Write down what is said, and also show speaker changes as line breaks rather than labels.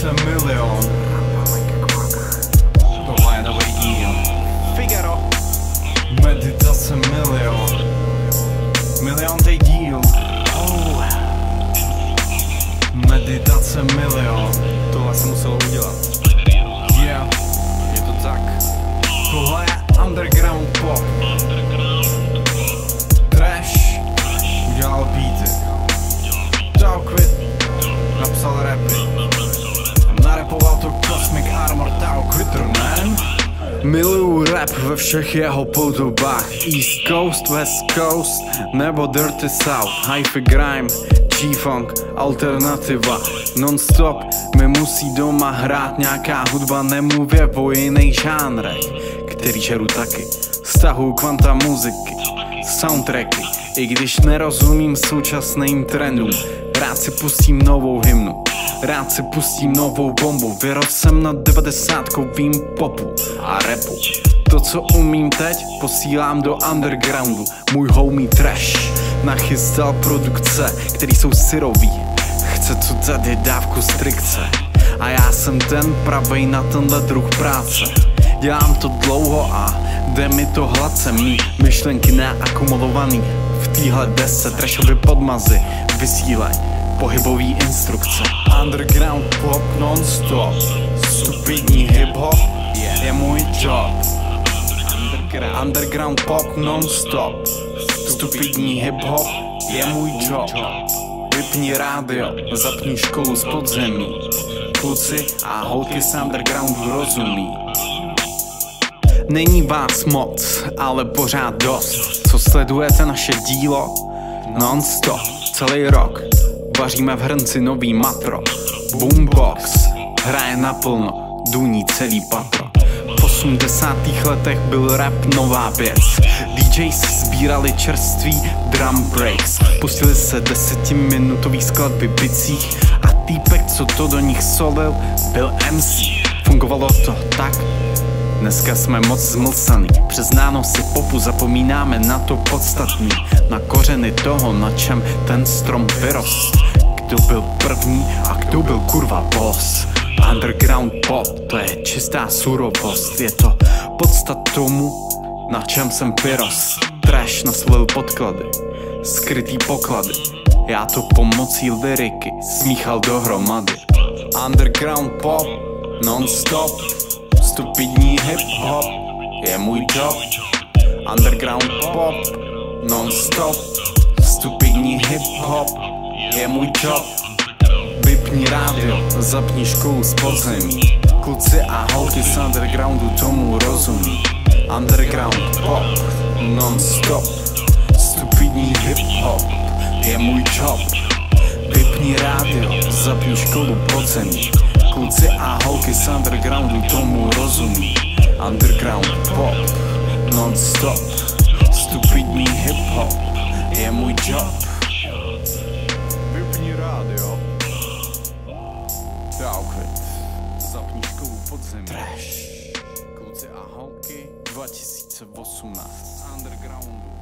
Meditace milion. Tohle je nový díl. Figaro. Meditace milion. Miliontý díl. Meditace milion. Tohle jsem musel udělat. Yeah. Je to tak. Tohle je underground pop. Trash. Udělal beaty. Talkwit. Napsal rapy. Narepoval to Cosmic Armor Talkwit, man. Miluju rap ve všech jeho podobách. East Coast, West Coast nebo Dirty South. Hi-fi grime, G-funk, alternativa. Non-stop mi musí doma hrát nějaká hudba. Nemluvě o jiných žánrech, který žeru taky. Stahuju kvanta muziky, soundtracky. I když nerozumím současným trendům, rád si pustím novou hymnu, rád si pustím novou bombu. Vyrostl jsem na 90kovým popu a rapu. To, co umím teď, posílám do undergroundu. Můj homie Trash nachystal produkce, který jsou syrový. Chce tu tady dávku strikce. A já jsem ten pravej na tenhle druh práce. Dělám to dlouho a jde mi to hladce. Mý myšlenky neakumulovaný v téhle desce. Trashovy podmazy vysílej pohybový instrukce. Underground pop non-stop. Stupidní hip-hop je můj job. Underground pop non-stop. Stupidní hip-hop je můj job. Vypni rádio, zapni školu z podzemí. Kluci a holky z undergroundu rozumí. Není vás moc, ale pořád dost, co sledujete naše dílo non-stop, celý rok. Vaříme v hrnci nový matro. Boombox hraje naplno, duní celý patro. V 80. letech byl rap nová věc. DJs sbírali čerství drum breaks. Pustili se 10minutový skladby bicích a týpek, co to do nich solil, byl MC. Fungovalo to tak. Dneska jsme moc zmlsaný, přes nánosy popu zapomínáme na to podstatný. Na kořeny toho, na čem ten strom vyrost. Kdo byl první a kdo byl kurva boss. Underground pop, to je čistá surovost. Je to podstat tomu, na čem jsem vyrost. Trash nasvolil podklady, skrytý poklady. Já to pomocí lyriky smíchal dohromady. Underground pop, non-stop. Stupidní hip-hop je můj job. Underground pop, non-stop. Stupidní hip-hop je můj job. Vypni rádio, zapni školu z podzemí. Kluci a holky z undergroundu tomu rozumí. Underground pop, non-stop. Stupidní hip-hop je můj job. Vypni rádio, zapni školu podzemí. Kluci a holky z undergroundu tomu rozumí. Underground pop, non-stop. Stupidní hip-hop je můj job. Vypni rádio. Talkwit. Zapni školu podzemí. Trash. Kluci a holky 2018. Undergroundu.